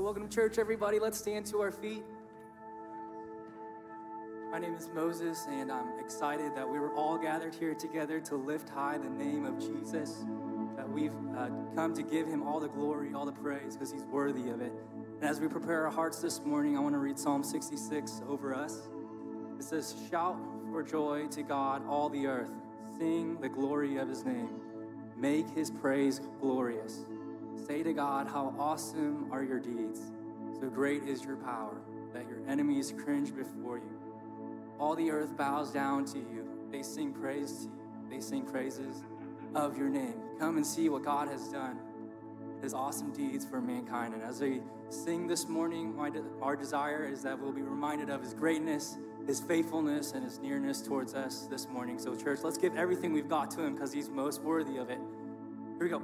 Welcome to church, everybody. Let's stand to our feet. My name is Moses, and I'm excited that we were all gathered here together to lift high the name of Jesus, that we've come to give him all the glory, all the praise, because he's worthy of it. And as we prepare our hearts this morning, I want to read Psalm 66 over us. It says, "Shout for joy to God, all the earth. Sing the glory of his name. Make his praise glorious. Say to God, how awesome are your deeds. So great is your power, that your enemies cringe before you. All the earth bows down to you. They sing praise to you. They sing praises of your name." Come and see what God has done, his awesome deeds for mankind. And as we sing this morning, our desire is that we'll be reminded of his greatness, his faithfulness, and his nearness towards us this morning. So church, let's give everything we've got to him because he's most worthy of it. Here we go.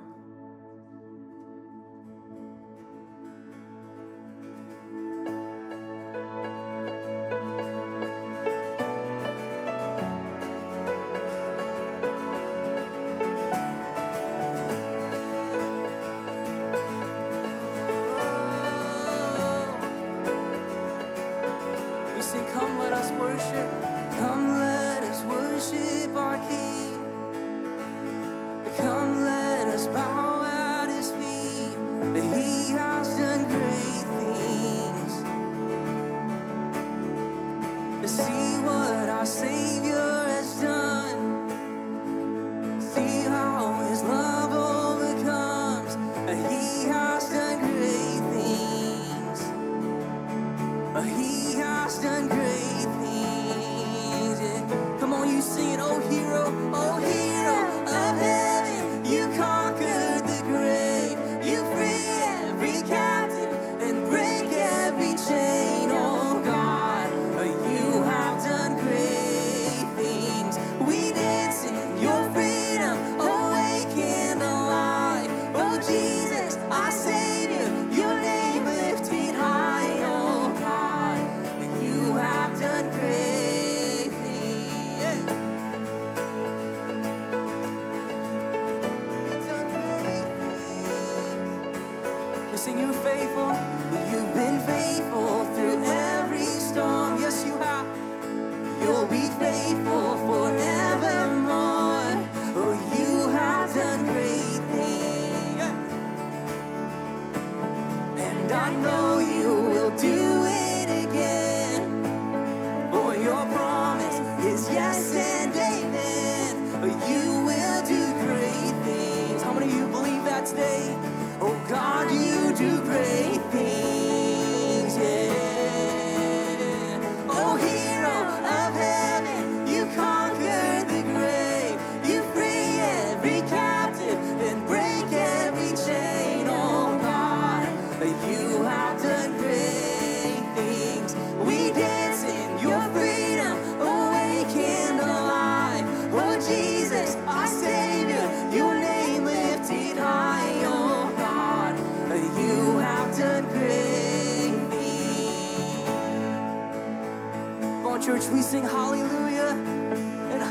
Church, we sing hallelujah and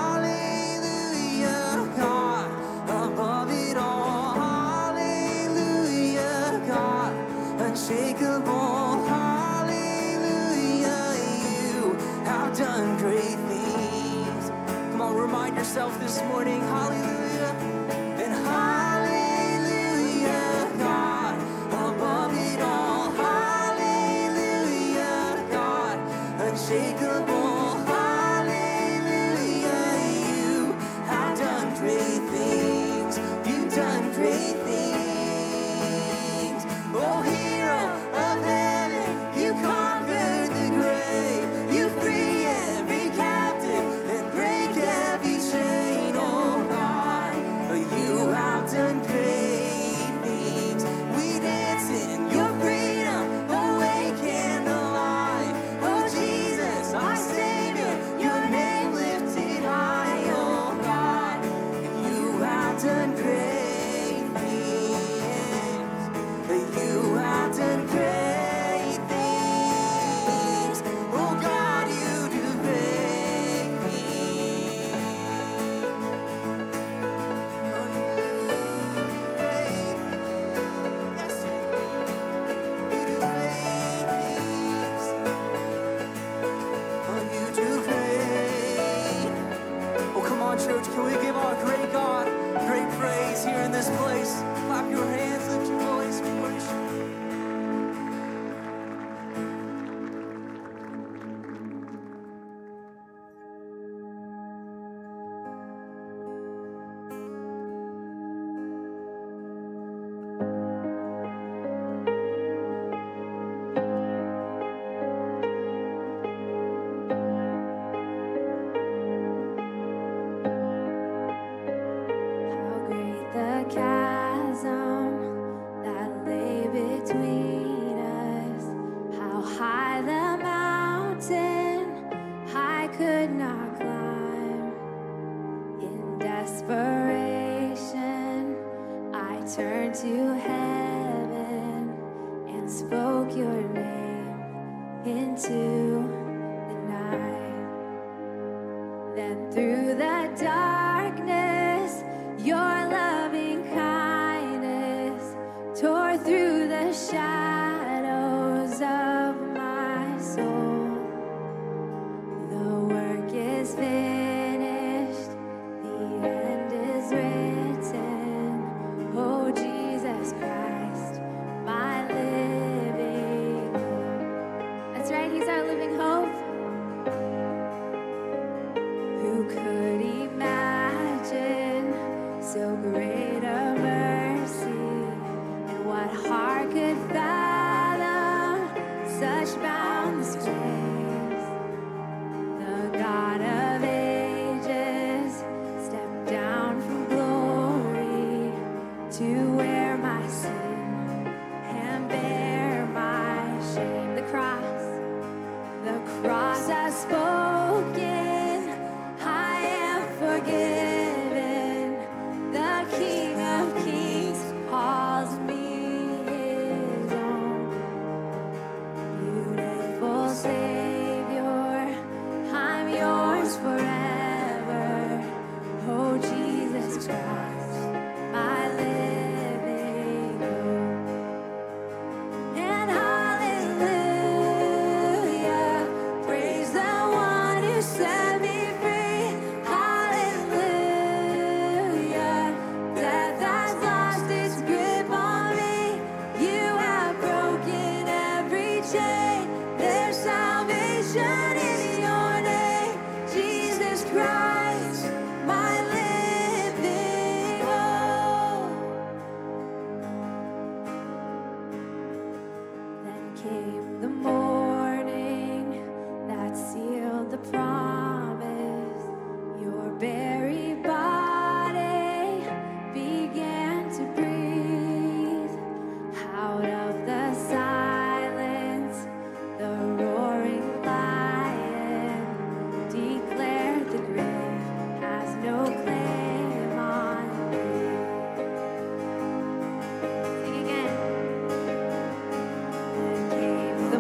hallelujah, God, above it all. Hallelujah, God, unshakable. Hallelujah, you have done great things. Come on, remind yourself this morning, hallelujah and hallelujah, God, above it all. Hallelujah, God, unshakable. Free every captive and break every chain, oh God. turned to heaven and spoke your name into the night. Then through the darkness, your loving kindness tore through the shadows of my soul. The work is finished, the end is written. Oh, Jesus Christ, my living hope. That's right, he's our living hope. Who could imagine so great a mercy? And what heart could fathom such boundless grace? The God of ages stepped down from glory to wear my sin and bear my shame. The cross has spoken, I am forgiven. The King of Kings calls me his own. Beautiful Savior, I'm yours forever. Oh, Jesus Christ, my living hope. And hallelujah, praise the one who set me free. Hallelujah, death has lost its grip on me. You have broken every chain. There's salvation in your name, Jesus Christ, my living hope. Then came the morning that sealed the promise. Your buried body began to breathe. Out of the silence, the roaring lion declared the grave has no claim on me. Sing again. Then came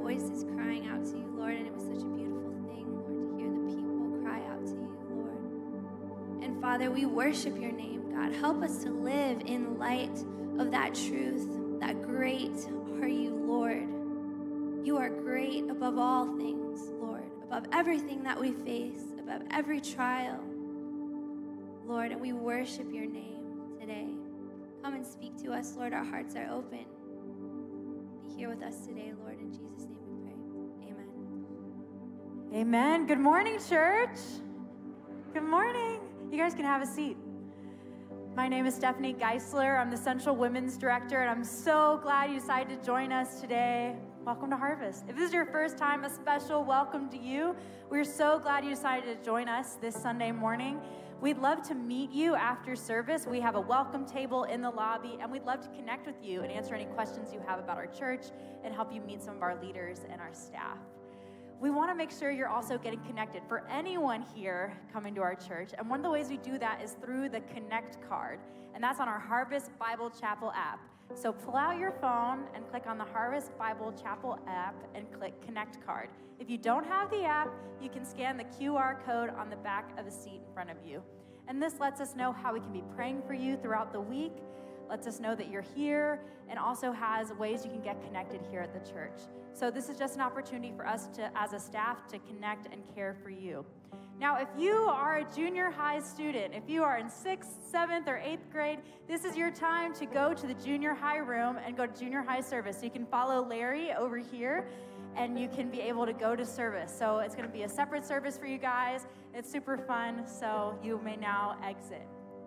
voices crying out to you, Lord, and it was such a beautiful thing, Lord, to hear the people cry out to you, Lord. And Father, we worship your name, God. Help us to live in light of that truth, that great are you, Lord. You are great above all things, Lord, above everything that we face, above every trial, Lord, and we worship your name today. Come and speak to us, Lord. Our hearts are open. Be here with us today, Lord. In Jesus' name we pray. Amen. Amen. Good morning, church. Good morning. You guys can have a seat. My name is Stephanie Geisler. I'm the Central Women's Director, and I'm so glad you decided to join us today. Welcome to Harvest. If this is your first time, a special welcome to you. We're so glad you decided to join us this Sunday morning. We'd love to meet you after service. We have a welcome table in the lobby, and we'd love to connect with you and answer any questions you have about our church and help you meet some of our leaders and our staff. We want to make sure you're also getting connected for anyone here coming to our church. And one of the ways we do that is through the Connect card. And that's on our Harvest Bible Chapel app. So pull out your phone and click on the Harvest Bible Chapel app and click Connect card. If you don't have the app, you can scan the QR code on the back of the seat in front of you. And this lets us know how we can be praying for you throughout the week, lets us know that you're here, and also has ways you can get connected here at the church. So this is just an opportunity for us to, as a staff, to connect and care for you. Now, if you are a junior high student, if you are in 6th, 7th, or 8th grade, this is your time to go to the junior high room and go to junior high service. So you can follow Larry over here, and you can be able to go to service. So it's going to be a separate service for you guys. It's super fun, so you may now exit.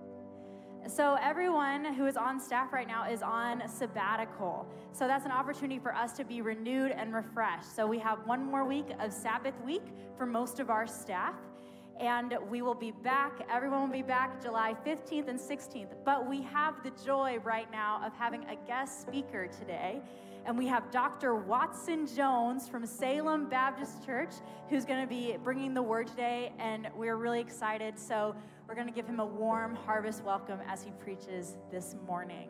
So everyone who is on staff right now is on sabbatical. So that's an opportunity for us to be renewed and refreshed. So we have one more week of Sabbath week for most of our staff. And we will be back, everyone will be back July 15th and 16th. But we have the joy right now of having a guest speaker today. And we have Dr. Watson Jones from Salem Baptist Church, who's going to be bringing the word today. And we're really excited. So we're going to give him a warm harvest welcome as he preaches this morning.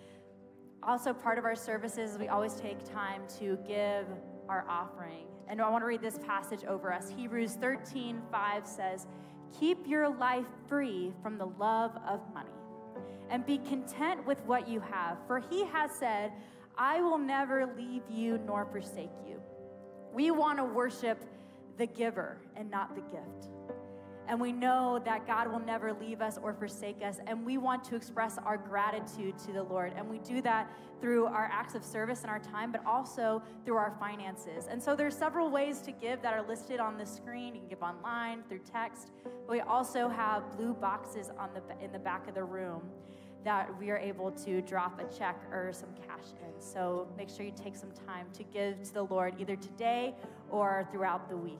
Also, part of our services, we always take time to give our offering. And I want to read this passage over us. Hebrews 13:5 says, "Keep your life free from the love of money, and be content with what you have. For he has said, I will never leave you nor forsake you." We want to worship the giver and not the gift. And we know that God will never leave us or forsake us. And we want to express our gratitude to the Lord. And we do that through our acts of service and our time, but also through our finances. And so there's several ways to give that are listed on the screen. You can give online, through text. But we also have blue boxes in the back of the room that we are able to drop a check or some cash in. So make sure you take some time to give to the Lord either today or throughout the week.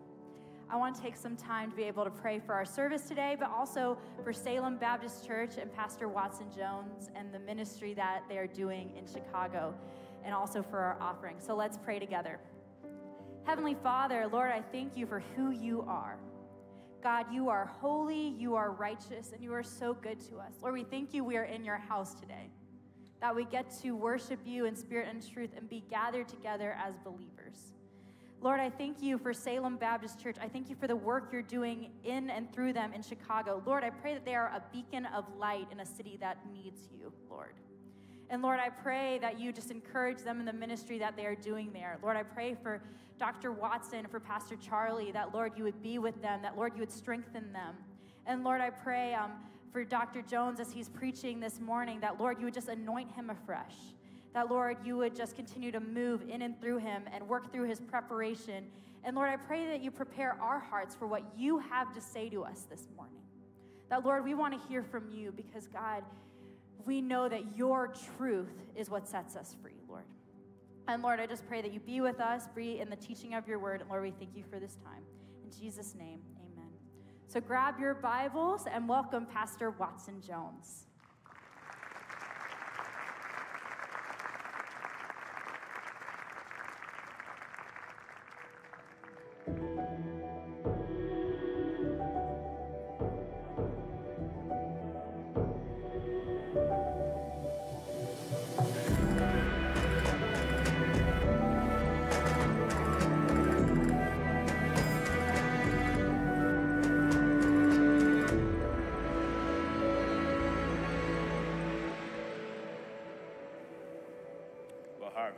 I want to take some time to be able to pray for our service today, but also for Salem Baptist Church and Pastor Watson Jones and the ministry that they are doing in Chicago, and also for our offering. So let's pray together. Heavenly Father, Lord, I thank you for who you are. God, you are holy, you are righteous, and you are so good to us. Lord, we thank you we are in your house today, that we get to worship you in spirit and truth and be gathered together as believers. Lord, I thank you for Salem Baptist Church. I thank you for the work you're doing in and through them in Chicago. Lord, I pray that they are a beacon of light in a city that needs you, Lord. And Lord, I pray that you just encourage them in the ministry that they are doing there. Lord, I pray for Dr. Watson, for Pastor Charlie, that, Lord, you would be with them, that, Lord, you would strengthen them. And Lord, I pray for Dr. Jones as he's preaching this morning, that, Lord, you would just anoint him afresh. That, Lord, you would just continue to move in and through him and work through his preparation. And Lord, I pray that you prepare our hearts for what you have to say to us this morning. That, Lord, we want to hear from you because, God, we know that your truth is what sets us free, Lord. And Lord, I just pray that you be with us, be in the teaching of your word. And Lord, we thank you for this time. In Jesus' name, amen. So grab your Bibles and welcome Pastor Watson Jones.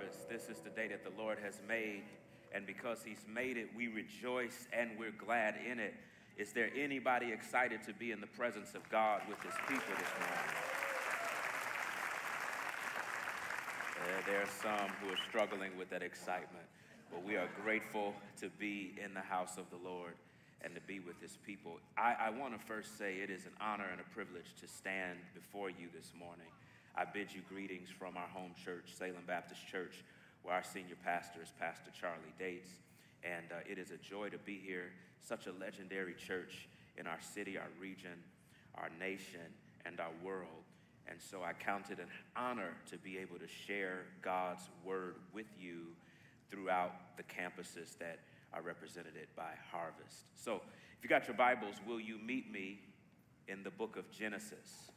Jesus. This is the day that the Lord has made, and because he's made it, we rejoice and we're glad in it. Is there anybody excited to be in the presence of God with his people this morning? There are some who are struggling with that excitement, but we are grateful to be in the house of the Lord and to be with his people. I want to first say it is an honor and a privilege to stand before you this morning. I bid you greetings from our home church, Salem Baptist Church, where our senior pastor is Pastor Charlie Dates. And it is a joy to be here, such a legendary church in our city, our region, our nation, and our world. And so I count it an honor to be able to share God's word with you throughout the campuses that are represented by Harvest. So if you got your Bibles, will you meet me in the book of Genesis?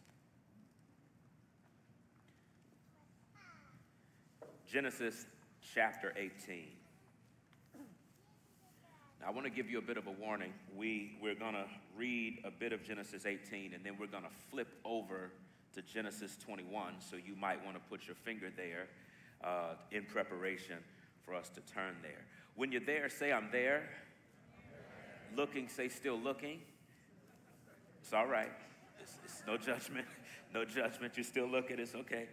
Genesis chapter 18. Now I want to give you a bit of a warning. We're going to read a bit of Genesis 18, and then we're going to flip over to Genesis 21, so you might want to put your finger there in preparation for us to turn there. When you're there, say, I'm there. Looking, say, still looking. It's all right. It's no judgment. No judgment. You're still looking. It's okay.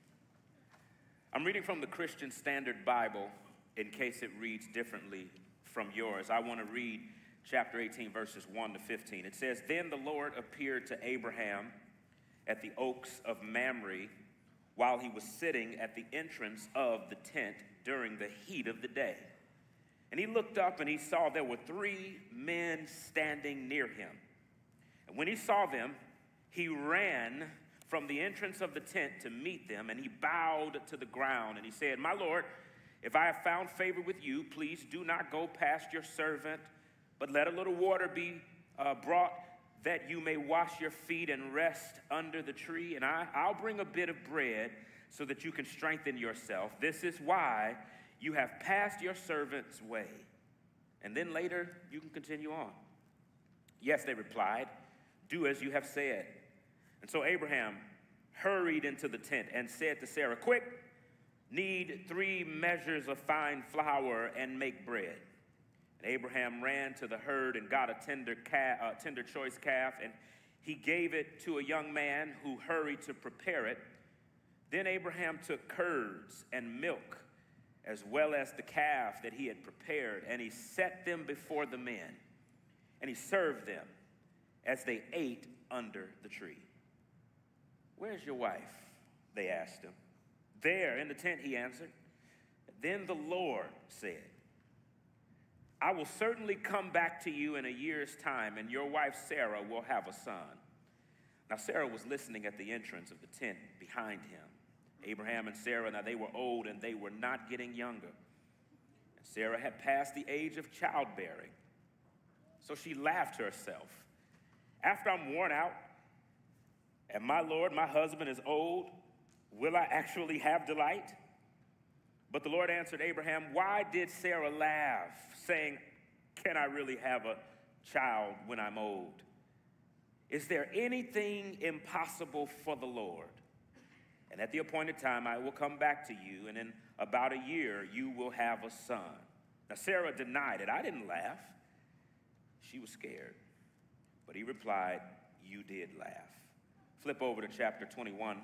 I'm reading from the Christian Standard Bible in case it reads differently from yours. I want to read chapter 18, verses 1 to 15. It says, Then the Lord appeared to Abraham at the oaks of Mamre while he was sitting at the entrance of the tent during the heat of the day. And he looked up and he saw there were 3 men standing near him. And when he saw them, he ran from the entrance of the tent to meet them, and he bowed to the ground, and he said, My Lord, if I have found favor with you, please do not go past your servant, but let a little water be brought that you may wash your feet and rest under the tree, and I'll bring a bit of bread so that you can strengthen yourself. This is why you have passed your servant's way. And then later, you can continue on. Yes, they replied, do as you have said. And so Abraham hurried into the tent and said to Sarah, Quick, knead 3 measures of fine flour and make bread. And Abraham ran to the herd and got a tender choice calf, and he gave it to a young man who hurried to prepare it. Then Abraham took curds and milk, as well as the calf that he had prepared, and he set them before the men, and he served them as they ate under the tree. Where's your wife? They asked him. There in the tent, he answered. Then the Lord said, I will certainly come back to you in a year's time, and your wife Sarah will have a son. Now Sarah was listening at the entrance of the tent behind him. Abraham and Sarah, now they were old and they were not getting younger. And Sarah had passed the age of childbearing. So she laughed to herself. After I'm worn out, and my Lord, my husband is old, will I actually have delight? But the Lord answered Abraham, Why did Sarah laugh, saying, Can I really have a child when I'm old? Is there anything impossible for the Lord? And at the appointed time, I will come back to you, and in about a year, you will have a son. Now, Sarah denied it. I didn't laugh. She was scared. But he replied, You did laugh. Flip over to chapter 21,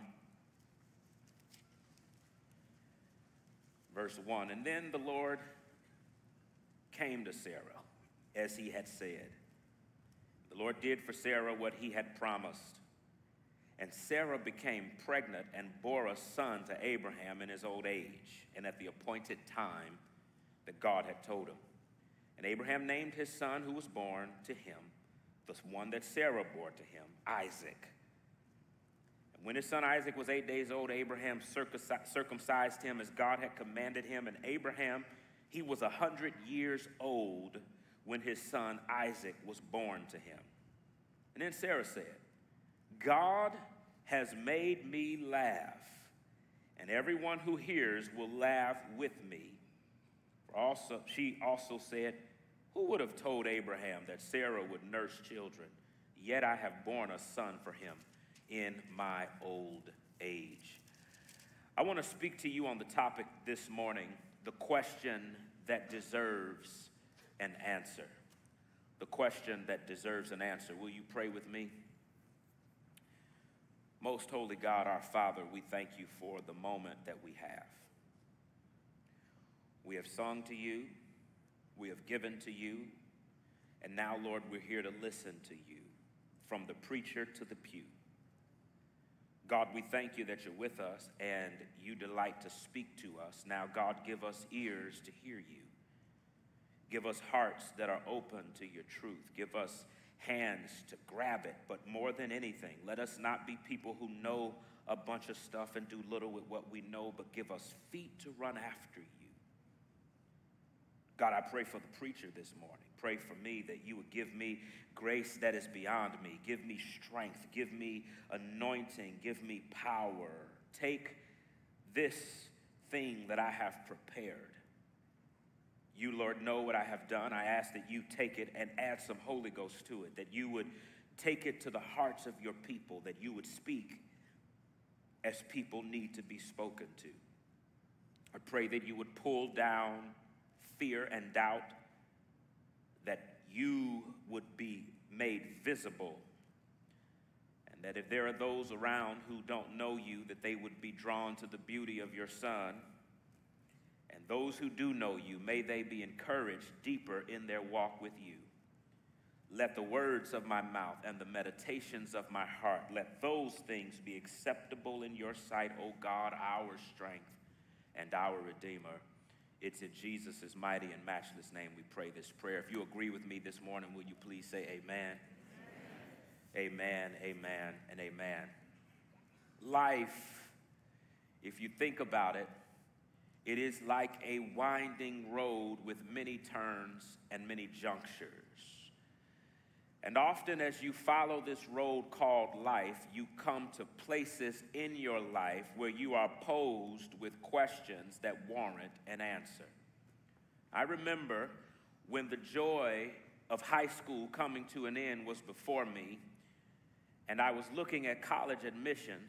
verse 1. And then the Lord came to Sarah, as he had said. The Lord did for Sarah what he had promised. And Sarah became pregnant and bore a son to Abraham in his old age, and at the appointed time that God had told him. And Abraham named his son who was born to him, the one that Sarah bore to him, Isaac. And when his son Isaac was 8 days old, Abraham circumcised him as God had commanded him. And Abraham, he was 100 years old when his son Isaac was born to him. And then Sarah said, God has made me laugh, and everyone who hears will laugh with me. She also said, Who would have told Abraham that Sarah would nurse children? Yet I have borne a son for him in my old age. I want to speak to you on the topic this morning, the question that deserves an answer. The question that deserves an answer. Will you pray with me? Most holy God, our Father, we thank you for the moment that we have. We have sung to you, we have given to you, and now, Lord, we're here to listen to you, from the preacher to the pew. God, we thank you that you're with us and you delight to speak to us. Now, God, give us ears to hear you. Give us hearts that are open to your truth. Give us hands to grab it. But more than anything, let us not be people who know a bunch of stuff and do little with what we know, but give us feet to run after you. God, I pray for the preacher this morning. Pray for me that you would give me grace that is beyond me. Give me strength. Give me anointing. Give me power. Take this thing that I have prepared. You, Lord, know what I have done. I ask that you take it and add some Holy Ghost to it, that you would take it to the hearts of your people, that you would speak as people need to be spoken to. I pray that you would pull down fear and doubt, that you would be made visible, and that if there are those around who don't know you, that they would be drawn to the beauty of your Son. And those who do know you, may they be encouraged deeper in their walk with you. Let the words of my mouth and the meditations of my heart, let those things be acceptable in your sight, O God, our strength and our Redeemer. It's in Jesus' mighty and matchless name we pray this prayer. If you agree with me this morning, will you please say amen? Amen, amen, and amen. Life, if you think about it, it is like a winding road with many turns and many junctures. And often as you follow this road called life, you come to places in your life where you are posed with questions that warrant an answer. I remember when the joy of high school coming to an end was before me, and I was looking at college admissions.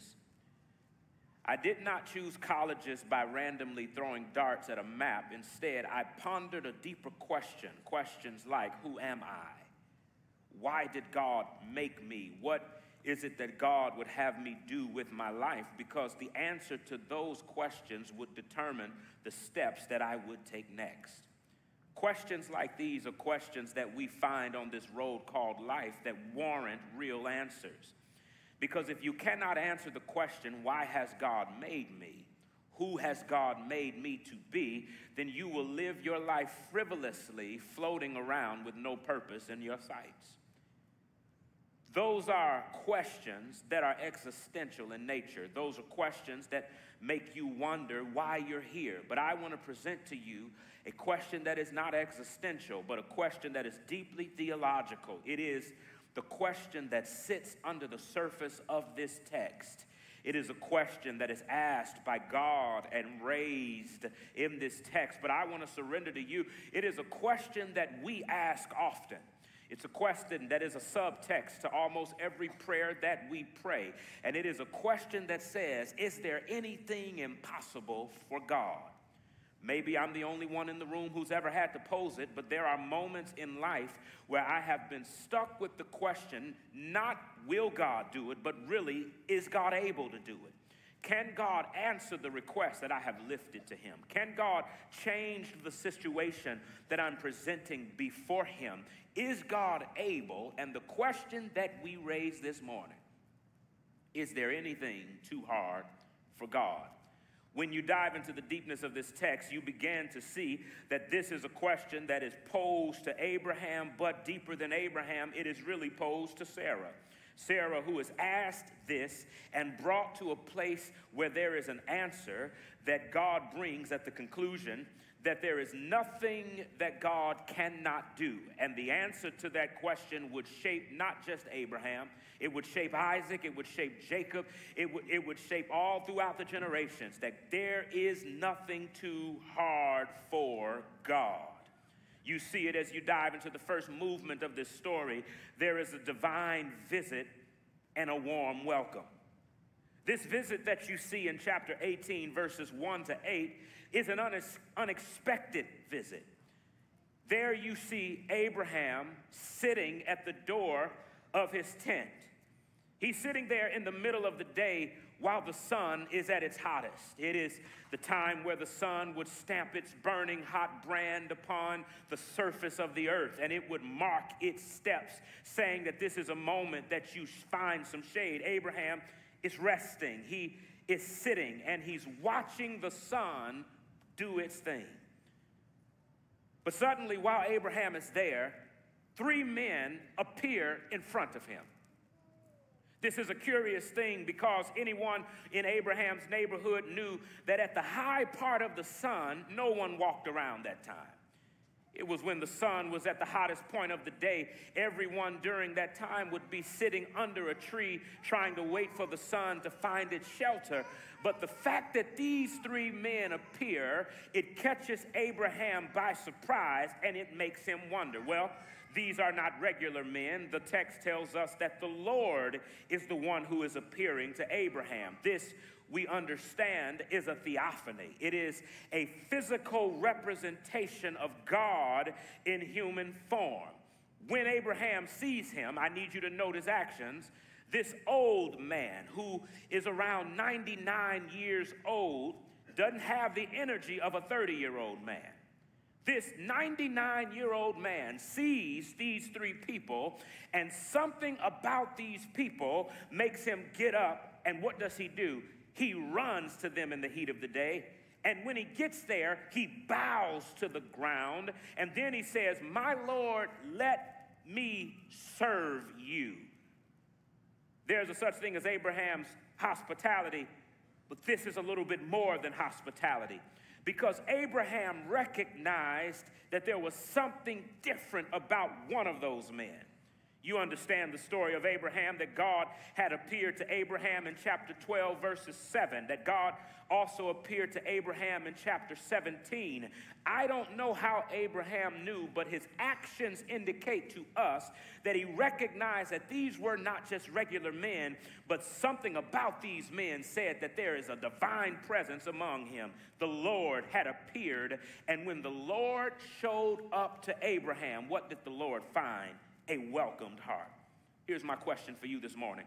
I did not choose colleges by randomly throwing darts at a map. Instead, I pondered a deeper question, questions like, who am I? Why did God make me? What is it that God would have me do with my life? Because the answer to those questions would determine the steps that I would take next. Questions like these are questions that we find on this road called life that warrant real answers. Because if you cannot answer the question, why has God made me? Who has God made me to be? Then you will live your life frivolously, floating around with no purpose in your sights. Those are questions that are existential in nature. Those are questions that make you wonder why you're here. But I want to present to you a question that is not existential, but a question that is deeply theological. It is the question that sits under the surface of this text. It is a question that is asked by God and raised in this text. But I want to surrender to you. It is a question that we ask often. It's a question that is a subtext to almost every prayer that we pray. And it is a question that says, is there anything impossible for God? Maybe I'm the only one in the room who's ever had to pose it, but there are moments in life where I have been stuck with the question, not will God do it, but really, is God able to do it? Can God answer the request that I have lifted to him? Can God change the situation that I'm presenting before him? Is God able? And the question that we raise this morning, is there anything too hard for God? When you dive into the deepness of this text, you begin to see that this is a question that is posed to Abraham, but deeper than Abraham, it is really posed to Sarah. Sarah, who is asked this and brought to a place where there is an answer that God brings at the conclusion, that there is nothing that God cannot do. And the answer to that question would shape not just Abraham, it would shape Isaac, it would shape Jacob, it would shape all throughout the generations, that there is nothing too hard for God. You see it as you dive into the first movement of this story. There is a divine visit and a warm welcome. This visit that you see in chapter 18, verses 1 to 8, is an unexpected visit. There you see Abraham sitting at the door of his tent. He's sitting there in the middle of the day while the sun is at its hottest. It is the time where the sun would stamp its burning hot brand upon the surface of the earth, and it would mark its steps, saying that this is a moment that you find some shade. Abraham is resting. He is sitting, and he's watching the sun do its thing. But suddenly, while Abraham is there, 3 men appear in front of him. This is a curious thing because anyone in Abraham's neighborhood knew that at the high part of the sun, no one walked around that time. It was when the sun was at the hottest point of the day. Everyone during that time would be sitting under a tree trying to wait for the sun to find its shelter. But the fact that these 3 men appear, it catches Abraham by surprise, and it makes him wonder, well, these are not regular men. The text tells us that the Lord is the one who is appearing to Abraham. This, we understand, is a theophany. It is a physical representation of God in human form. When Abraham sees him, I need you to note his actions. This old man who is around 99 years old doesn't have the energy of a 30-year-old man. This 99-year-old man sees these 3 people, and something about these people makes him get up, and what does he do? He runs to them in the heat of the day, and when he gets there, he bows to the ground, and then he says, "My Lord, let me serve you." There's a such thing as Abraham's hospitality, but this is a little bit more than hospitality. Because Abraham recognized that there was something different about one of those men. You understand the story of Abraham, that God had appeared to Abraham in chapter 12, verses 7, that God also appeared to Abraham in chapter 17. I don't know how Abraham knew, but his actions indicate to us that he recognized that these were not just regular men, but something about these men said that there is a divine presence among him. The Lord had appeared, and when the Lord showed up to Abraham, what did the Lord find? A welcomed heart. Here's my question for you this morning.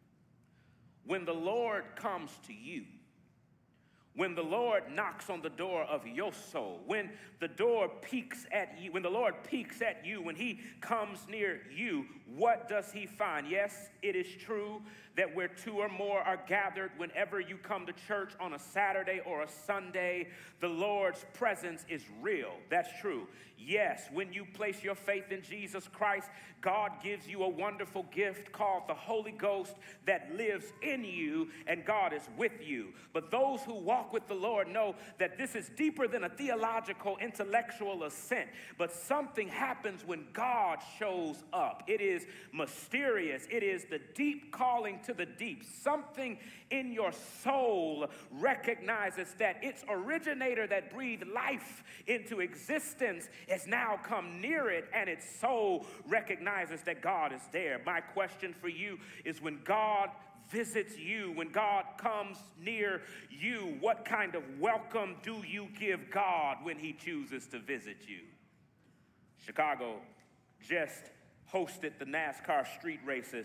When the Lord comes to you, when the Lord knocks on the door of your soul, when the door peeks at you, when the Lord peeks at you, when he comes near you, what does he find? Yes, it is true that where 2 or more are gathered, whenever you come to church on a Saturday or a Sunday, the Lord's presence is real. That's true. Yes, when you place your faith in Jesus Christ, God gives you a wonderful gift called the Holy Ghost that lives in you, and God is with you. But those who walk with the Lord know that this is deeper than a theological, intellectual assent. But something happens when God shows up. It is mysterious. It is the deep calling to the deep. Something in your soul recognizes that its originator that breathed life into existence has now come near it, and its soul recognizes that God is there. My question for you is, when God visits you, when God comes near you, what kind of welcome do you give God when he chooses to visit you? Chicago just hosted the NASCAR street races,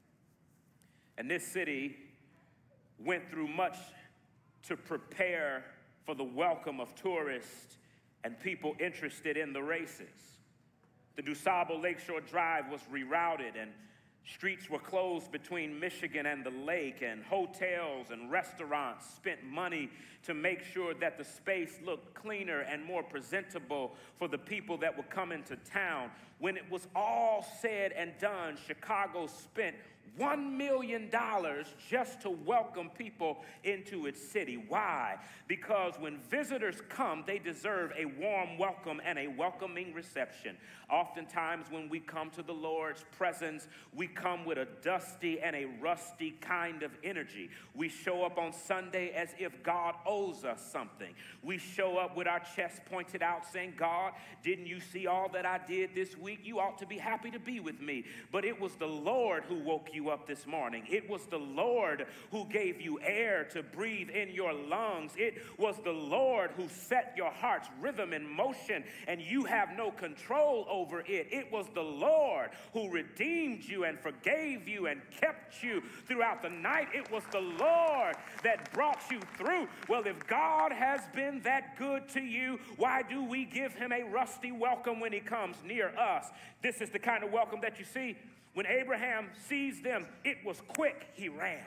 and this city went through much to prepare for the welcome of tourists and people interested in the races. The DuSable Lakeshore Drive was rerouted, and streets were closed between Michigan and the lake, and hotels and restaurants spent money to make sure that the space looked cleaner and more presentable for the people that would come into town. When it was all said and done, Chicago spent $1 million just to welcome people into its city. Why? Because when visitors come, they deserve a warm welcome and a welcoming reception. Oftentimes when we come to the Lord's presence, we come with a dusty and a rusty kind of energy. We show up on Sunday as if God owes us something. We show up with our chest pointed out saying, "God, didn't you see all that I did this week? You ought to be happy to be with me." But it was the Lord who woke you you up this morning. It was the Lord who gave you air to breathe in your lungs. It was the Lord who set your heart's rhythm in motion, and you have no control over it. It was the Lord who redeemed you and forgave you and kept you throughout the night. It was the Lord that brought you through. Well, if God has been that good to you, why do we give him a rusty welcome when he comes near us? This is the kind of welcome that you see. When Abraham sees them, it was quick, he ran.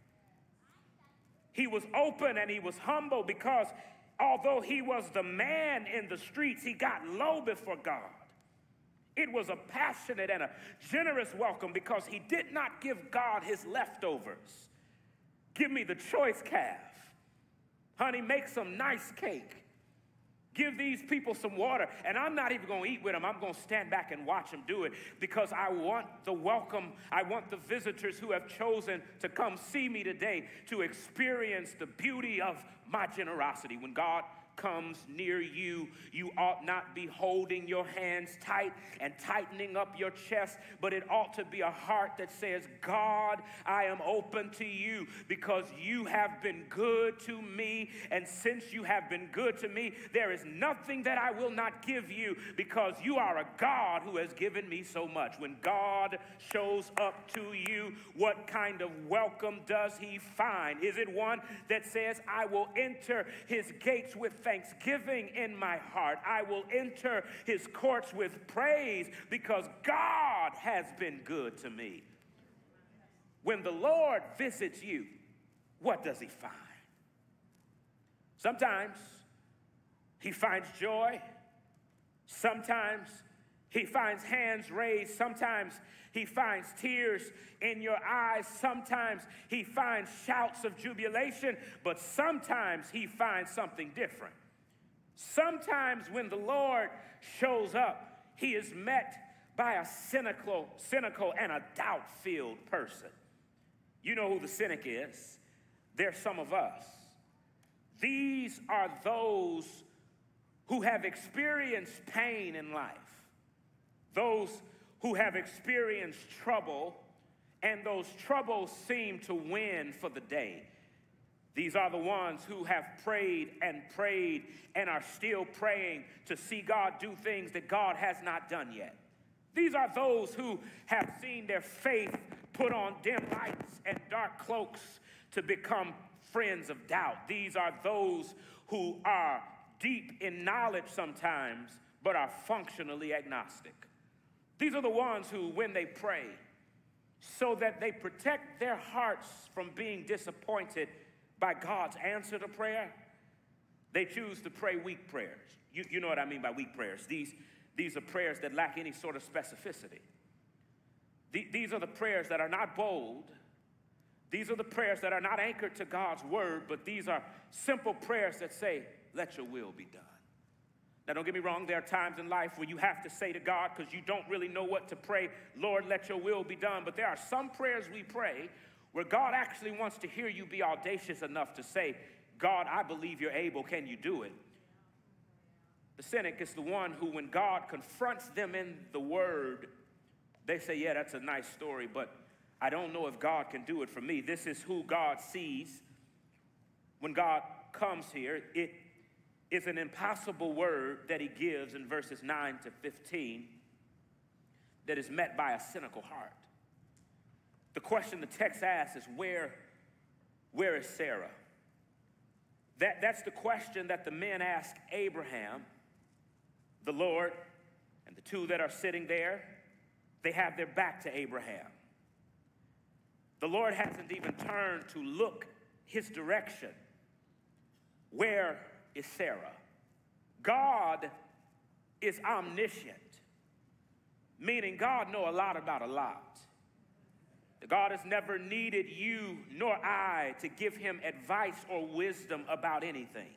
He was open and he was humble because although he was the man in the streets, he got low before God. It was a passionate and a generous welcome because he did not give God his leftovers. Give me the choice calf. Honey, make some nice cake. Give these people some water. And I'm not even going to eat with them. I'm going to stand back and watch them do it because I want the welcome. I want the visitors who have chosen to come see me today to experience the beauty of my generosity. When God comes near you, you ought not be holding your hands tight and tightening up your chest, but it ought to be a heart that says, God, I am open to you because you have been good to me, and since you have been good to me, there is nothing that I will not give you because you are a God who has given me so much. When God shows up to you, what kind of welcome does he find? Is it one that says, I will enter his gates with thanksgiving in my heart. I will enter his courts with praise because God has been good to me. When the Lord visits you, what does he find? Sometimes he finds joy. Sometimes he finds hands raised. Sometimes he finds tears in your eyes. Sometimes he finds shouts of jubilation, but sometimes he finds something different. Sometimes when the Lord shows up, he is met by a cynical and a doubt-filled person. You know who the cynic is. They're some of us. These are those who have experienced pain in life, those who have experienced trouble, and those troubles seem to win for the day. These are the ones who have prayed and are still praying to see God do things that God has not done yet. These are those who have seen their faith put on dim lights and dark cloaks to become friends of doubt. These are those who are deep in knowledge sometimes, but are functionally agnostic. These are the ones who, when they pray, so that they protect their hearts from being disappointed by God's answer to prayer, they choose to pray weak prayers. You know what I mean by weak prayers. These are prayers that lack any sort of specificity. These are the prayers that are not bold. These are the prayers that are not anchored to God's word, but these are simple prayers that say, let your will be done. Now, don't get me wrong. There are times in life where you have to say to God, because you don't really know what to pray, Lord, let your will be done. But there are some prayers we pray where God actually wants to hear you be audacious enough to say, God, I believe you're able. Can you do it? The cynic is the one who, when God confronts them in the word, they say, yeah, that's a nice story, but I don't know if God can do it for me. This is who God sees when God comes here. It is an impossible word that he gives in verses 9 to 15 that is met by a cynical heart. The question the text asks is, where is Sarah? That's the question that the men ask Abraham. The Lord and the two that are sitting there, they have their back to Abraham. The Lord hasn't even turned to look his direction. Where is Sarah? God is omniscient, meaning God knows a lot about a lot. God has never needed you nor I to give him advice or wisdom about anything.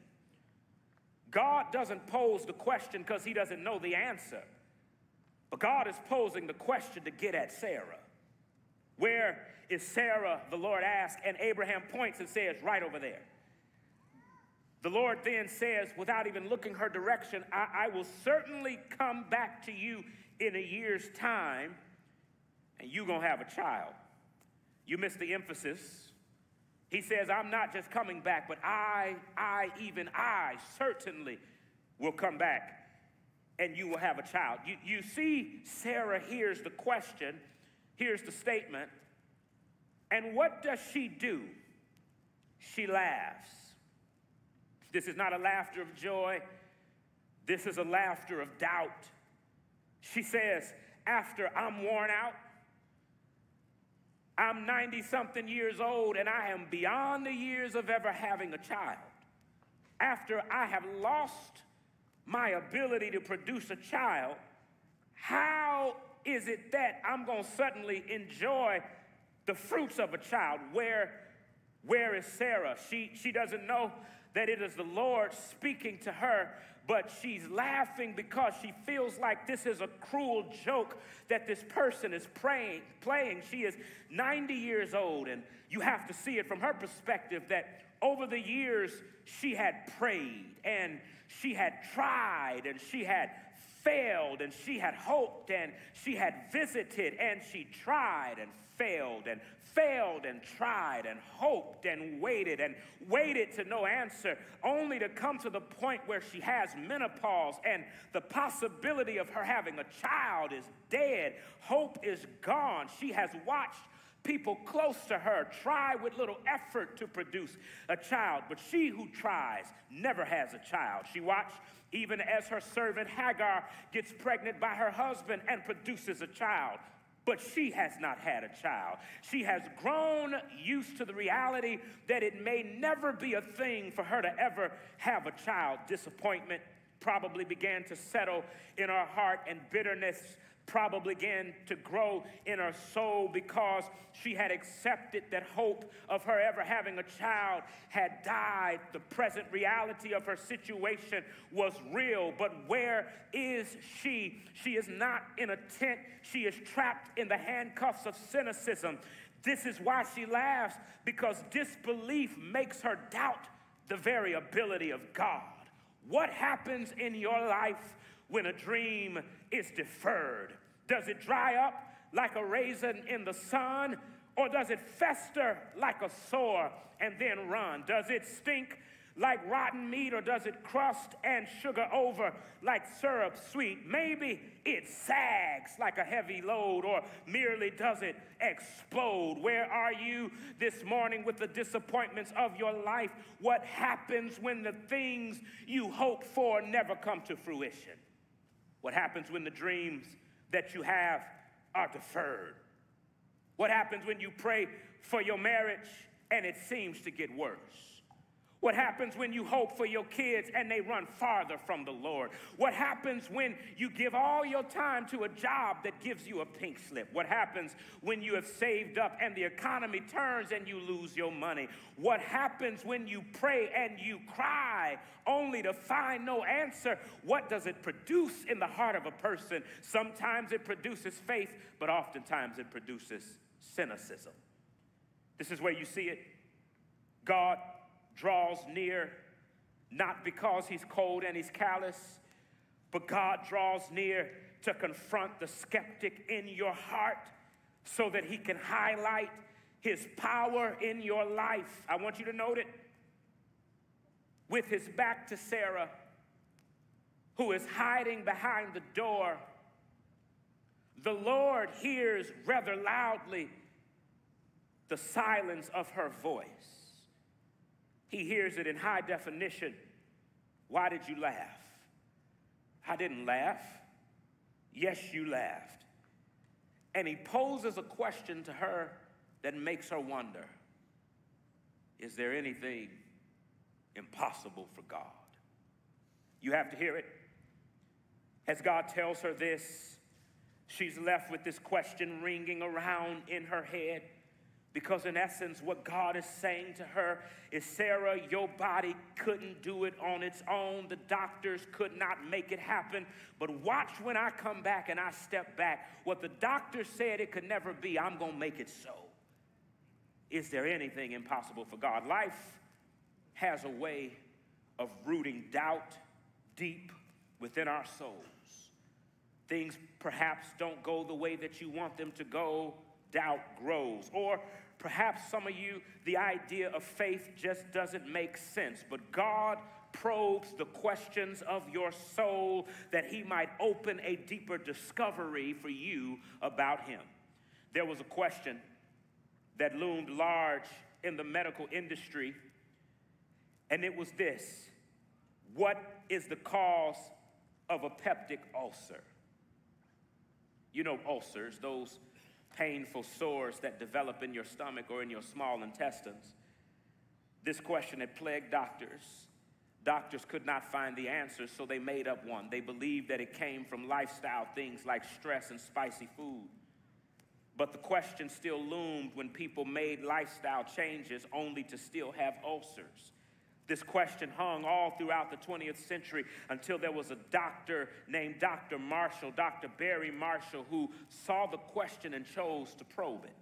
God doesn't pose the question because he doesn't know the answer. But God is posing the question to get at Sarah. Where is Sarah, the Lord asked, and Abraham points and says, right over there. The Lord then says, without even looking her direction, I will certainly come back to you in a year's time, and you're going to have a child. You missed the emphasis. He says, I'm not just coming back, but even I certainly will come back and you will have a child. You see, Sarah hears the question, here's the statement, and what does she do? She laughs. This is not a laughter of joy. This is a laughter of doubt. She says, after I'm worn out, I'm 90-something years old, and I am beyond the years of ever having a child. After I have lost my ability to produce a child, how is it that I'm going to suddenly enjoy the fruits of a child? Where is Sarah? She doesn't know that it is the Lord speaking to her, but she's laughing because she feels like this is a cruel joke that this person is playing. She is 90 years old, and you have to see it from her perspective that over the years she had prayed and she had tried and she had failed and she had hoped and she had visited and she tried and failed and tried and hoped and waited to no answer, only to come to the point where she has menopause and the possibility of her having a child is dead. Hope is gone. She has watched people close to her try with little effort to produce a child, but she who tries never has a child. She watched even as her servant Hagar gets pregnant by her husband and produces a child, but she has not had a child. She has grown used to the reality that it may never be a thing for her to ever have a child. Disappointment probably began to settle in her heart, and bitterness probably began to grow in her soul because she had accepted that hope of her ever having a child had died. The present reality of her situation was real, but where is she? She is not in a tent. She is trapped in the handcuffs of cynicism. This is why she laughs, because disbelief makes her doubt the very ability of God. What happens in your life when a dream is deferred? Does it dry up like a raisin in the sun, or does it fester like a sore and then run? Does it stink like rotten meat, or does it crust and sugar over like syrup sweet? Maybe it sags like a heavy load, or merely does it explode? Where are you this morning with the disappointments of your life? What happens when the things you hope for never come to fruition? What happens when the dreams that you have are deferred? What happens when you pray for your marriage and it seems to get worse? What happens when you hope for your kids and they run farther from the Lord? What happens when you give all your time to a job that gives you a pink slip? What happens when you have saved up and the economy turns and you lose your money? What happens when you pray and you cry only to find no answer? What does it produce in the heart of a person? Sometimes it produces faith, but oftentimes it produces cynicism. This is where you see it. God draws near, not because he's cold and he's callous, but God draws near to confront the skeptic in your heart so that he can highlight his power in your life. I want you to note it. With his back to Sarah, who is hiding behind the door, the Lord hears rather loudly the silence of her voice. He hears it in high definition. Why did you laugh? I didn't laugh. Yes, you laughed. And he poses a question to her that makes her wonder, is there anything impossible for God? You have to hear it. As God tells her this, she's left with this question ringing around in her head. Because in essence, what God is saying to her is, Sarah, your body couldn't do it on its own. The doctors could not make it happen. But watch when I come back and I step back. What the doctor said it could never be, I'm going to make it so. Is there anything impossible for God? Life has a way of rooting doubt deep within our souls. Things perhaps don't go the way that you want them to go. doubt grows. Or perhaps some of you, the idea of faith just doesn't make sense. But God probes the questions of your soul that he might open a deeper discovery for you about him. There was a question that loomed large in the medical industry, and it was this: what is the cause of a peptic ulcer? You know ulcers, those painful sores that develop in your stomach or in your small intestines. This question had plagued doctors. Doctors could not find the answers, so they made up one. They believed that it came from lifestyle things like stress and spicy food. But the question still loomed when people made lifestyle changes only to still have ulcers. This question hung all throughout the 20th century until there was a doctor named Dr. Marshall, Dr. Barry Marshall, who saw the question and chose to probe it.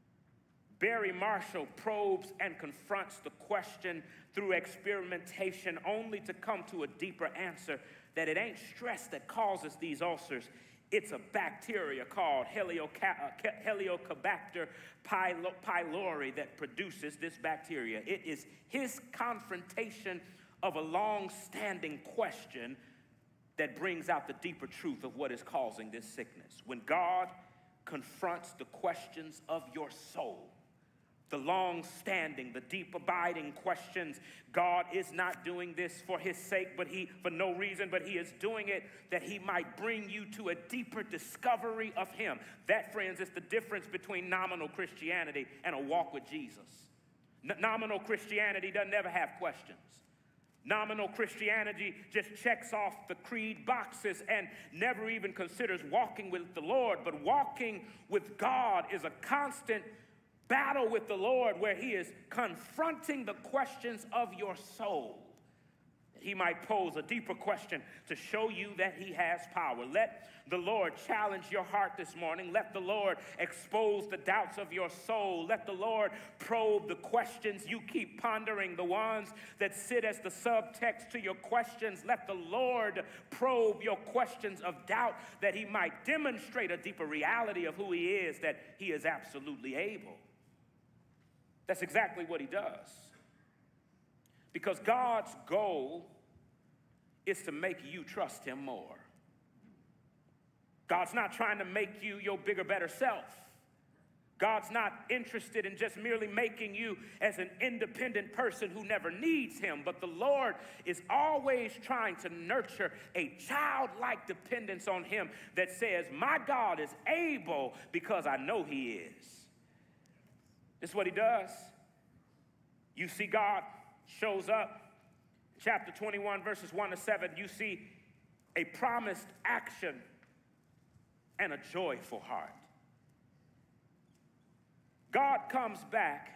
Barry Marshall probes and confronts the question through experimentation only to come to a deeper answer that it ain't stress that causes these ulcers. It's a bacteria called Helicobacter pylori that produces this bacteria. It is his confrontation of a long-standing question that brings out the deeper truth of what is causing this sickness. When God confronts the questions of your soul, the long-standing, the deep abiding questions, God is not doing this for his sake, for no reason, but he is doing it that he might bring you to a deeper discovery of him. That, friends, is the difference between nominal Christianity and a walk with Jesus. Nominal Christianity doesn't ever have questions. Nominal Christianity just checks off the creed boxes and never even considers walking with the Lord. But walking with God is a constant battle with the Lord, where he is confronting the questions of your soul. He might pose a deeper question to show you that he has power. Let the Lord challenge your heart this morning. Let the Lord expose the doubts of your soul. Let the Lord probe the questions you keep pondering, the ones that sit as the subtext to your questions. Let the Lord probe your questions of doubt, that he might demonstrate a deeper reality of who he is, that he is absolutely able. That's exactly what he does. Because God's goal is to make you trust him more. God's not trying to make you your bigger, better self. God's not interested in just merely making you as an independent person who never needs him. But the Lord is always trying to nurture a childlike dependence on him that says, my God is able because I know he is. This is what he does. You see God shows up. Chapter 21, verses 1-7, you see a promised action and a joyful heart. God comes back,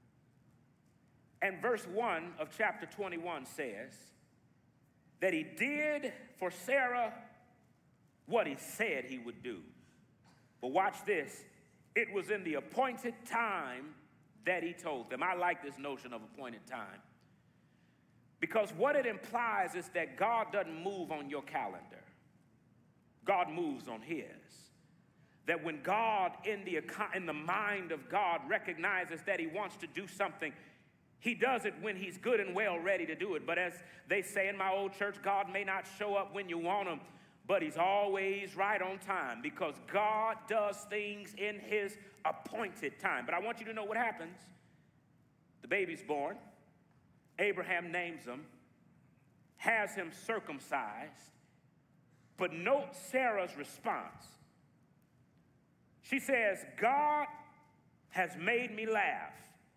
and verse 1 of chapter 21 says that he did for Sarah what he said he would do. But watch this. It was in the appointed time that he told them. I like this notion of appointed time, because what it implies is that God doesn't move on your calendar. God moves on his. That when God, in the mind of God, recognizes that he wants to do something, he does it when he's good and well ready to do it. But as they say in my old church, God may not show up when you want him, but he's always right on time, because God does things in his appointed time. But I want you to know what happens. The baby's born. Abraham names him, has him circumcised. But note Sarah's response. She says, God has made me laugh.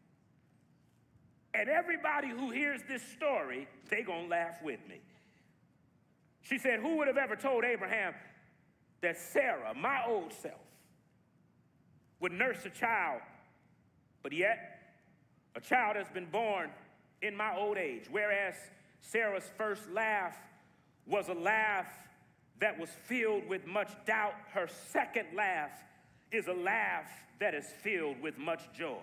And everybody who hears this story, they're going to laugh with me. She said, who would have ever told Abraham that Sarah, my old self, would nurse a child, but yet a child has been born in my old age? Whereas Sarah's first laugh was a laugh that was filled with much doubt, her second laugh is a laugh that is filled with much joy,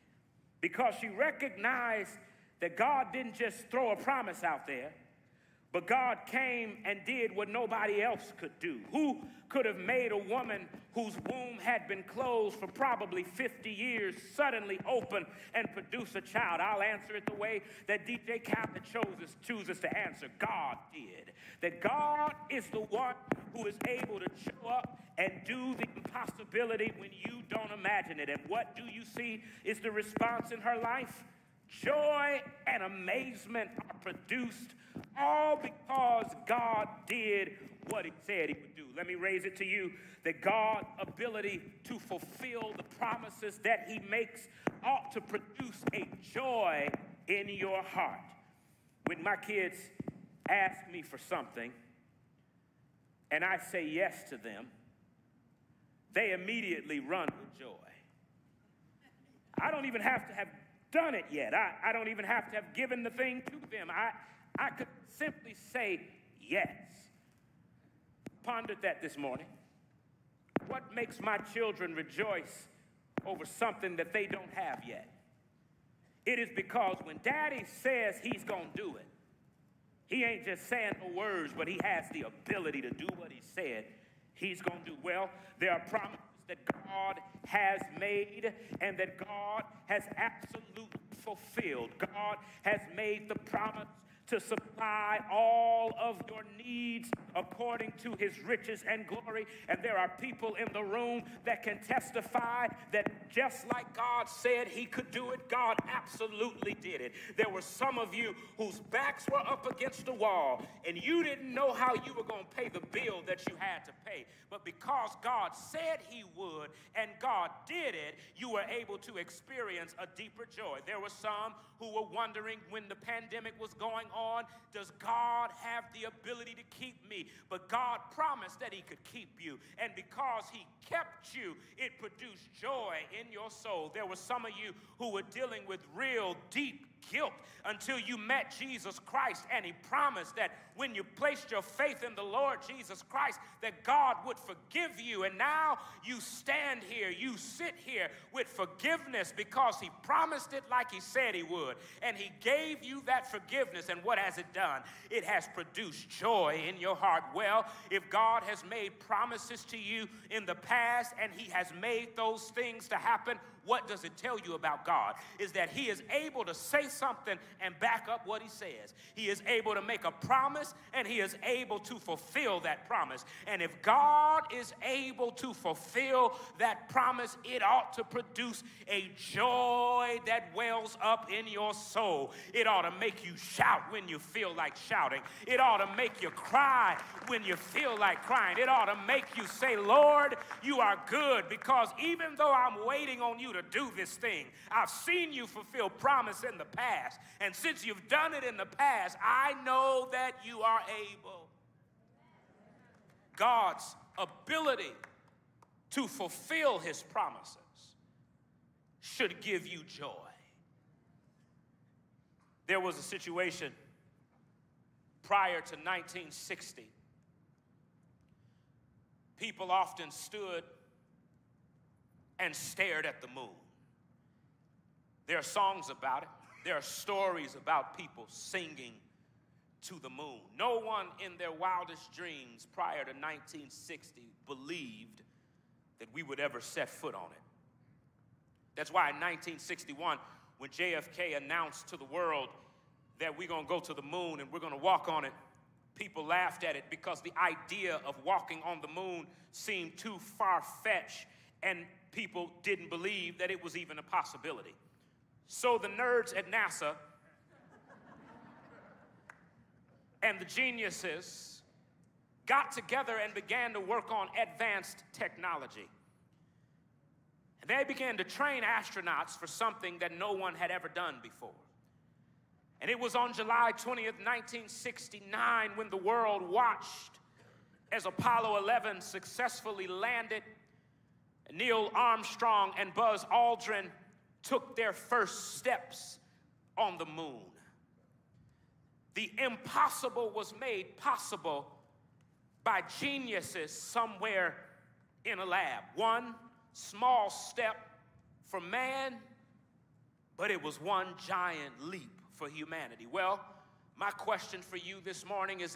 because she recognized that God didn't just throw a promise out there, But God came and did what nobody else could do. Who could have made a woman whose womb had been closed for probably 50 years suddenly open and produce a child? I'll answer it the way that DJ Khaled chooses to answer. God did. That God is the one who is able to show up and do the impossibility when you don't imagine it. And what do you see is the response in her life? Joy and amazement are produced, all because God did what he said he would do. Let me raise it to you that God's ability to fulfill the promises that he makes ought to produce a joy in your heart. When my kids ask me for something and I say yes to them, they immediately run with joy. I don't even have to have done it yet. I don't even have to have given the thing to them. I could simply say yes. Pondered that this morning. What makes my children rejoice over something that they don't have yet? It is because when Daddy says he's going to do it, he ain't just saying the words, but he has the ability to do what he said he's going to do. Well, there are promises that God has made and that God has absolutely fulfilled. God has made the promise to supply all of your needs according to his riches and glory. And there are people in the room that can testify that just like God said he could do it, God absolutely did it. There were some of you whose backs were up against the wall and you didn't know how you were going to pay the bill that you had to pay. But because God said he would and God did it, you were able to experience a deeper joy. There were some who were wondering when the pandemic was going on, does God have the ability to keep me? But God promised that he could keep you. And because he kept you, it produced joy in your soul. There were some of you who were dealing with real deep guilt until you met Jesus Christ, and he promised that when you placed your faith in the Lord Jesus Christ, that God would forgive you. And now you stand here, you sit here with forgiveness because he promised it like he said he would. And he gave you that forgiveness. And what has it done? It has produced joy in your heart. Well, if God has made promises to you in the past and he has made those things to happen, what does it tell you about God? Is that he is able to say something and back up what he says. He is able to make a promise and he is able to fulfill that promise. And if God is able to fulfill that promise, it ought to produce a joy that wells up in your soul. It ought to make you shout when you feel like shouting. It ought to make you cry when you feel like crying. It ought to make you say, Lord, you are good, because even though I'm waiting on you to do this thing, I've seen you fulfill promise in the past. And since you've done it in the past, I know that you are able. God's ability to fulfill his promises should give you joy. There was a situation prior to 1960. People often stood and stared at the moon. There are songs about it. There are stories about people singing to the moon. No one in their wildest dreams prior to 1960 believed that we would ever set foot on it. That's why in 1961, when JFK announced to the world that we're going to go to the moon and we're going to walk on it, people laughed at it because the idea of walking on the moon seemed too far-fetched, and people didn't believe that it was even a possibility. So the nerds at NASA and the geniuses got together and began to work on advanced technology. And they began to train astronauts for something that no one had ever done before. And it was on July 20th, 1969, when the world watched as Apollo 11 successfully landed. Neil Armstrong and Buzz Aldrin took their first steps on the moon. The impossible was made possible by geniuses somewhere in a lab. One small step for man, but it was one giant leap for humanity. Well, My question for you this morning is,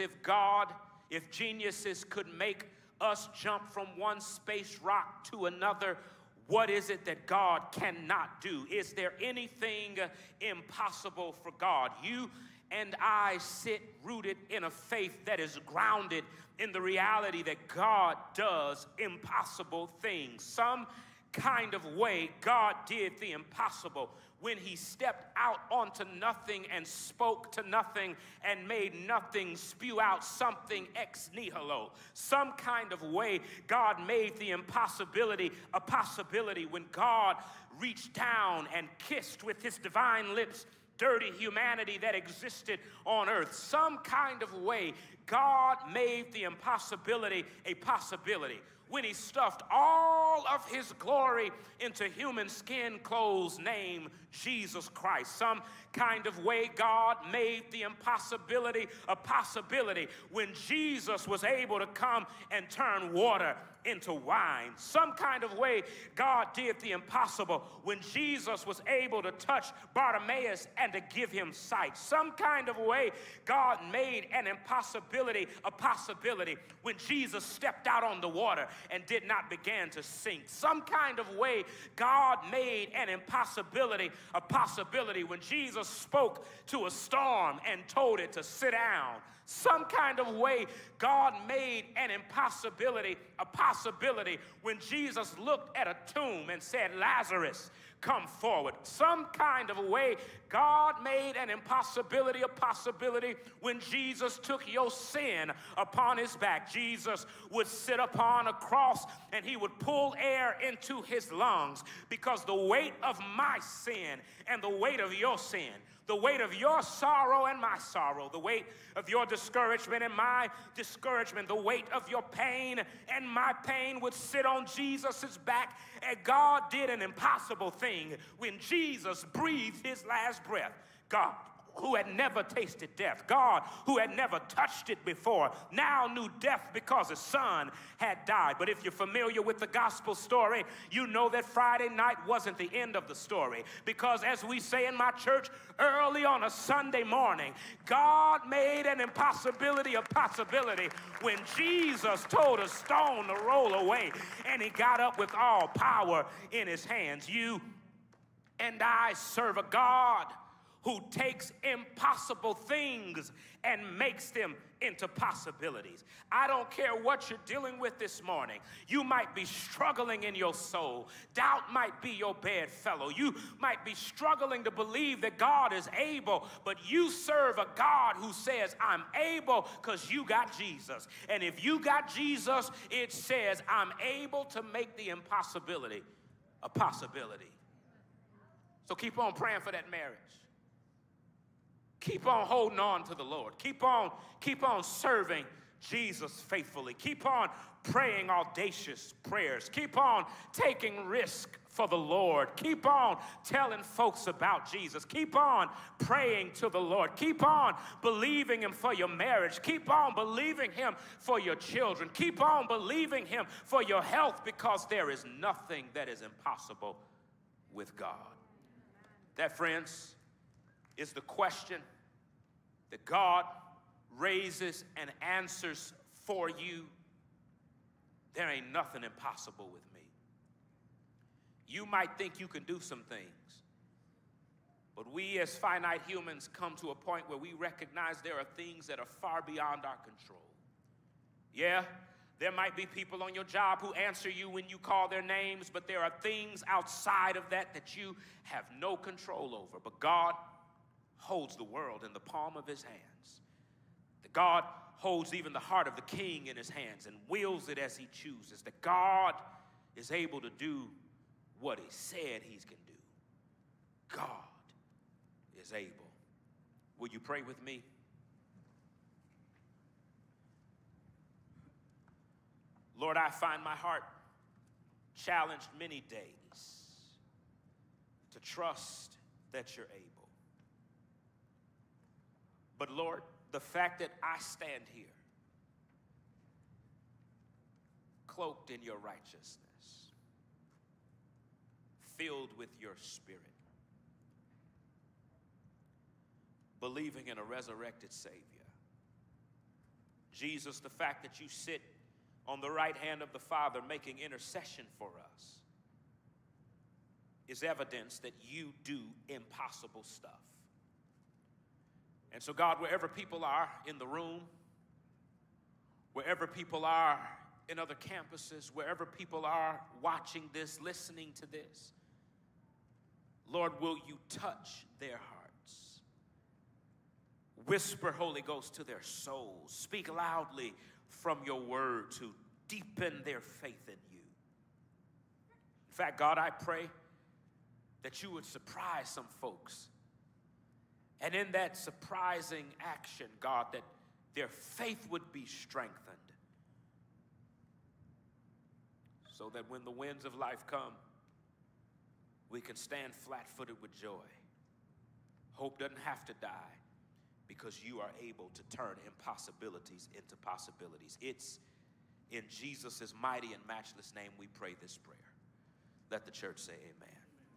if geniuses could make us jump from one space rock to another, what is it that God cannot do? Is there anything impossible for God? You and I sit rooted in a faith that is grounded in the reality that God does impossible things. Some kind of way, God did the impossible when he stepped out onto nothing and spoke to nothing and made nothing spew out something ex nihilo. Some kind of way, God made the impossibility a possibility when God reached down and kissed with his divine lips dirty humanity that existed on earth. Some kind of way, God made the impossibility a possibility when he stuffed all of his glory into human skin clothes named Jesus Christ. Some kind of way, God made the impossibility a possibility when Jesus was able to come and turn water into wine. Some kind of way, God did the impossible when Jesus was able to touch Bartimaeus and to give him sight. Some kind of way, God made an impossibility a possibility when Jesus stepped out on the water and did not begin to sink. Some kind of way, God made an impossibility a possibility when Jesus spoke to a storm and told it to sit down. Some kind of way, God made an impossibility a possibility when Jesus looked at a tomb and said, Lazarus, come forward. Some kind of way, God made an impossibility a possibility when Jesus took your sin upon his back. Jesus would sit upon a cross and he would pull air into his lungs because the weight of my sin and the weight of your sin, the weight of your sorrow and my sorrow, the weight of your discouragement and my discouragement, the weight of your pain and my pain would sit on Jesus' back. And God did an impossible thing when Jesus breathed his last breath. God, who had never tasted death, God, who had never touched it before, now knew death because his son had died. But if you're familiar with the gospel story, you know that Friday night wasn't the end of the story, because as we say in my church, early on a Sunday morning, God made an impossibility a possibility when Jesus told a stone to roll away, and he got up with all power in his hands. You and I serve a God who takes impossible things and makes them into possibilities. I don't care what you're dealing with this morning. You might be struggling in your soul. Doubt might be your bedfellow. You might be struggling to believe that God is able, but you serve a God who says, I'm able, because you got Jesus. And if you got Jesus, it says, I'm able to make the impossibility a possibility. So keep on praying for that marriage. Keep on holding on to the Lord. Keep on serving Jesus faithfully. Keep on praying audacious prayers. Keep on taking risk for the Lord. Keep on telling folks about Jesus. Keep on praying to the Lord. Keep on believing him for your marriage. Keep on believing him for your children. Keep on believing him for your health, because there is nothing that is impossible with God. That, friends, is the question that God raises and answers for you. There ain't nothing impossible with me. You might think you can do some things, but we as finite humans come to a point where we recognize there are things that are far beyond our control. Yeah, there might be people on your job who answer you when you call their names, but there are things outside of that that you have no control over. But God holds the world in the palm of his hands. That God holds even the heart of the king in his hands and wields it as he chooses. That God is able to do what he said he can do. God is able. Will you pray with me? Lord, I find my heart challenged many days to trust that you're able. But Lord, the fact that I stand here cloaked in your righteousness, filled with your spirit, believing in a resurrected Savior. Jesus, the fact that you sit on the right hand of the Father making intercession for us is evidence that you do impossible stuff. And so, God, wherever people are in the room, wherever people are in other campuses, wherever people are watching this, listening to this, Lord, will you touch their hearts? Whisper, Holy Ghost, to their souls. Speak loudly from your word to deepen their faith in you. In fact, God, I pray that you would surprise some folks. And in that surprising action, God, that their faith would be strengthened. So that when the winds of life come, we can stand flat-footed with joy. Hope doesn't have to die because you are able to turn impossibilities into possibilities. It's in Jesus' mighty and matchless name we pray this prayer. Let the church say amen.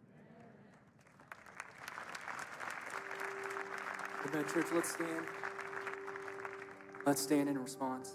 Amen, church, let's stand. Let's stand in response.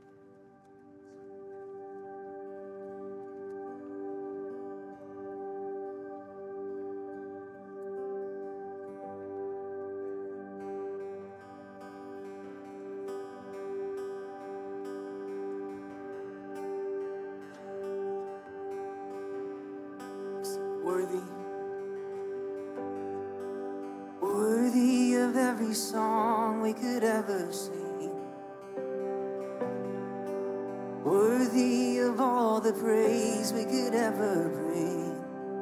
Worthy of every song we could ever sing, worthy of all the praise we could ever bring,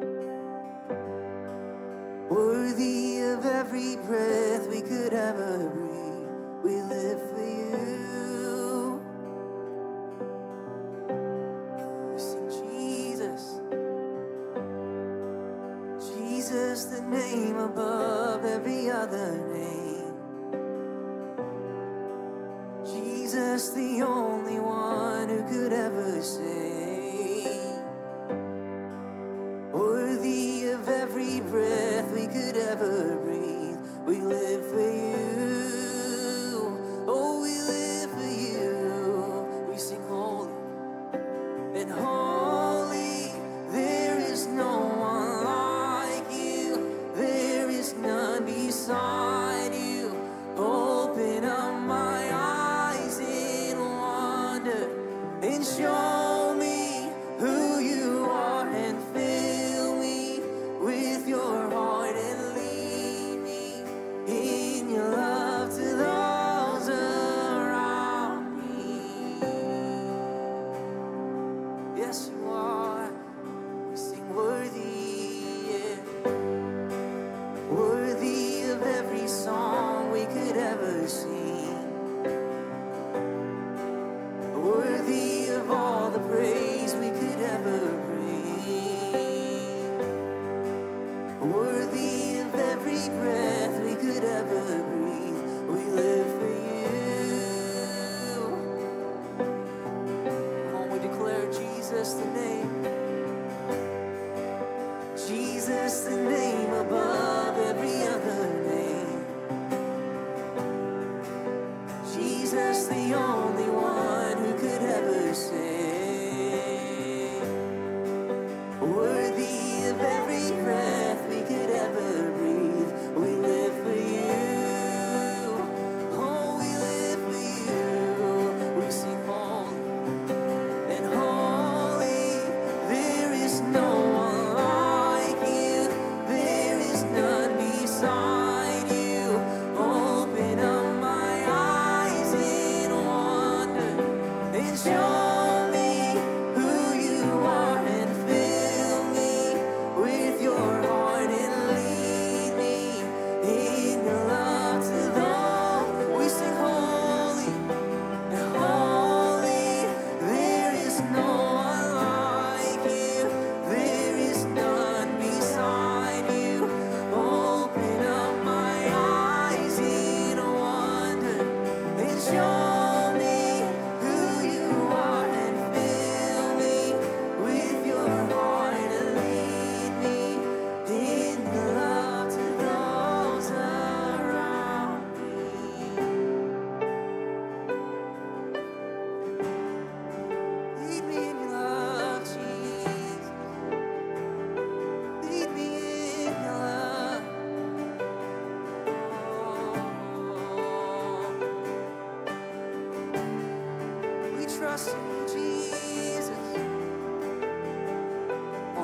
worthy of every breath we could ever breathe. We live for you. We sing Jesus, Jesus, the name above every other name. Jesus, the only one who could ever save. Worthy of every breath we could ever breathe. We live for you. Oh, we live for you. We sing holy and holy. There is no one like you. There is none beside you. Open up my eyes in wonder and show me who you are, and fill me with your heart and lead me in your love to those around me. Yes,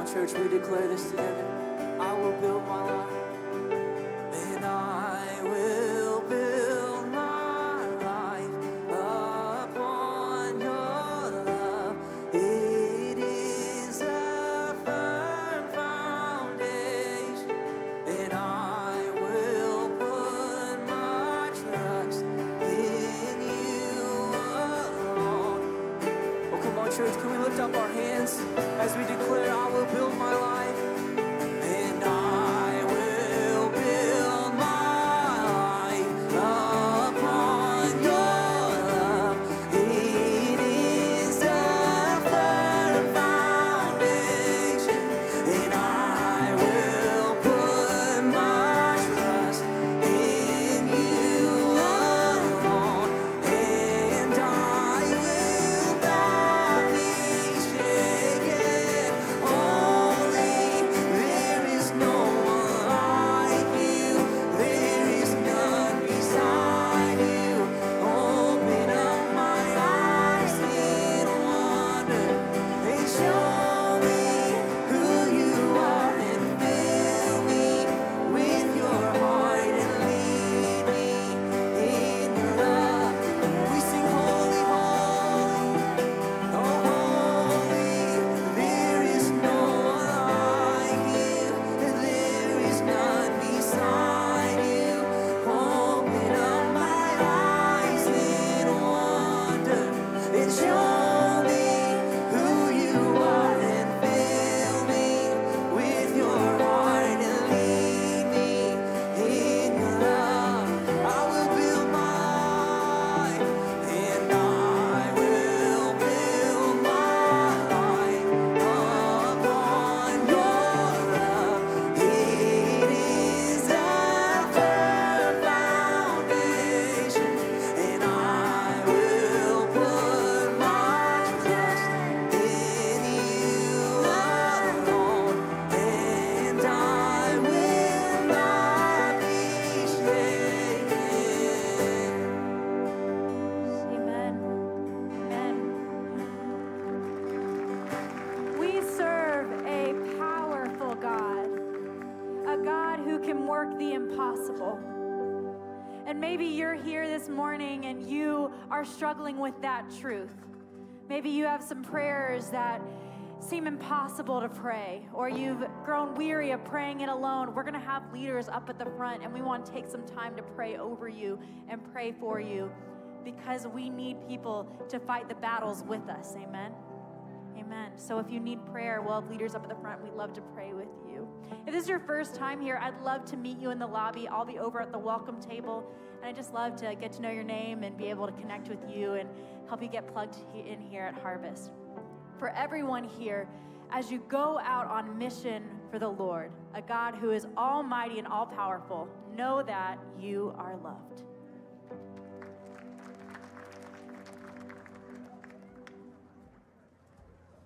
church, we declare this together. I will build my life, and I will build my life upon your love. It is a firm foundation, and I will put my trust in you alone. Oh, come on, church, can we lift up our hands as we declare, I will build my life, and I will build my life upon your love. It is a firm foundation, and I will put my trust in you alone, and I will not be shaken. Holy, there is no one like you. There is none beside you. Open up my eyes in wonder and show me who you are, and fill me with your heart and lead me in your love. We sing holy, holy, oh holy. There is no one like you, and there is none beside you. Open up my eyes in wonder and show me who you are, and fill me with your heart and lead me in your love. I will build my life, and I will build my life upon your love. It is a firm foundation, and I will put my trust in you alone, and I will not be shaken. Amen. Amen. We serve a powerful God, a God who can work the impossible. And maybe you're here this morning and you are struggling with that truth. Maybe you have some prayers that seem impossible to pray, or you've grown weary of praying it alone. We're going to have leaders up at the front, and we want to take some time to pray over you and pray for you, because we need people to fight the battles with us. Amen. Amen. So if you need prayer, we'll have leaders up at the front. We'd love to pray with you. If this is your first time here, I'd love to meet you in the lobby. I'll be over at the welcome table, and I'd just love to get to know your name and be able to connect with you and help you get plugged in here at Harvest. For everyone here, as you go out on mission for the Lord, a God who is almighty and all-powerful, know that you are loved.